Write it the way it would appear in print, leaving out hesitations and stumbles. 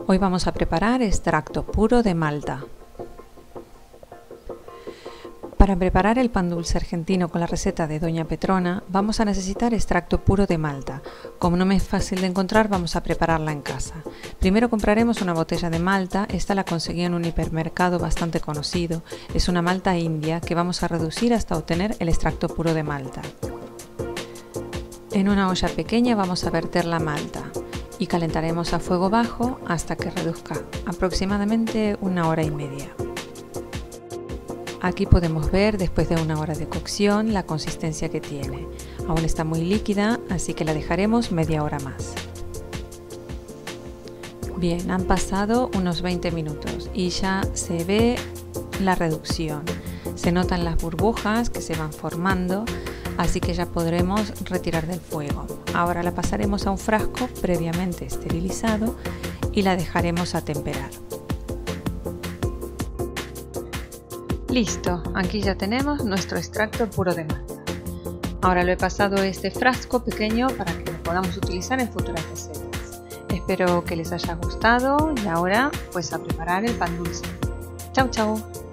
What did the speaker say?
Hoy vamos a preparar extracto puro de malta. Para preparar el pan dulce argentino con la receta de Doña Petrona vamos a necesitar extracto puro de malta. Como no me es fácil de encontrar, vamos a prepararla en casa. Primero compraremos una botella de malta. Esta la conseguí en un hipermercado bastante conocido. Es una malta india que vamos a reducir hasta obtener el extracto puro de malta. En una olla pequeña vamos a verter la malta y calentaremos a fuego bajo hasta que reduzca aproximadamente 1 hora y media. Aquí podemos ver, después de 1 hora de cocción, la consistencia que tiene. Aún está muy líquida, así que la dejaremos media hora más. Bien, han pasado unos 20 minutos y ya se ve la reducción. Se notan las burbujas que se van formando, así que ya podremos retirar del fuego. Ahora la pasaremos a un frasco previamente esterilizado y la dejaremos a temperar. Listo, aquí ya tenemos nuestro extracto puro de malta. Ahora lo he pasado a este frasco pequeño para que lo podamos utilizar en futuras recetas. Espero que les haya gustado y ahora pues a preparar el pan dulce. Chau chau.